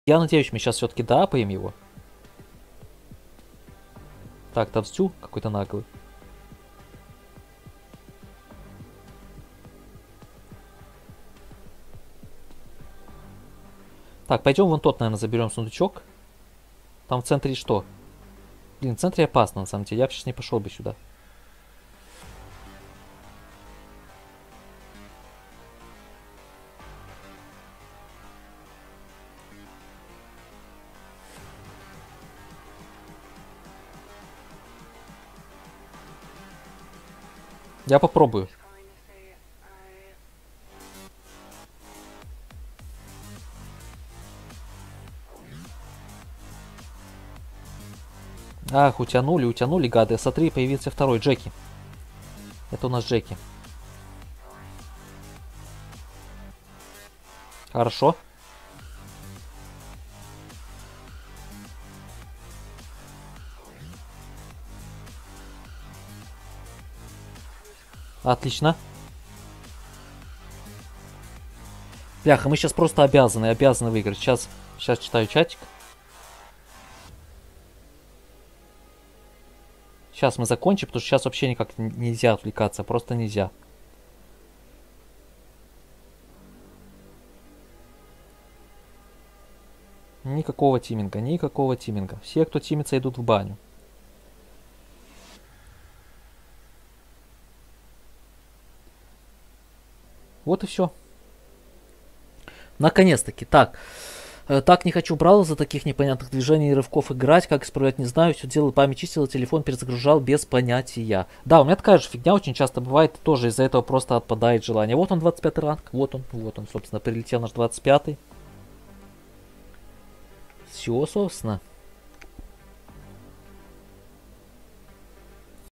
Я надеюсь, мы сейчас все-таки доапаем его. Так, Тавстю какой-то наглый. Так, пойдем вон тот, наверное, заберем сундучок. Там в центре что? Блин, в центре опасно, на самом деле. Я бы сейчас не пошел бы сюда. Я попробую. Ах, утянули, гады. Смотри, появился второй, Джеки. Это у нас Джеки. Хорошо. Отлично. Бляха, мы сейчас просто обязаны выиграть. Сейчас читаю чатик. Сейчас мы закончим, потому что сейчас вообще никак нельзя отвлекаться. Просто нельзя. Никакого тиминга, никакого тиминга. Все, кто тимится, идут в баню. Вот и все. Наконец-таки. Так. Так не хочу брал за таких непонятных движений и рывков играть. Как исправлять, не знаю. Все делал, память чистила, телефон перезагружал без понятия. Да, у меня такая же фигня очень часто бывает. Тоже из-за этого просто отпадает желание. Вот он, 25 ранг. Вот он, собственно, прилетел наш 25-й. Все, собственно.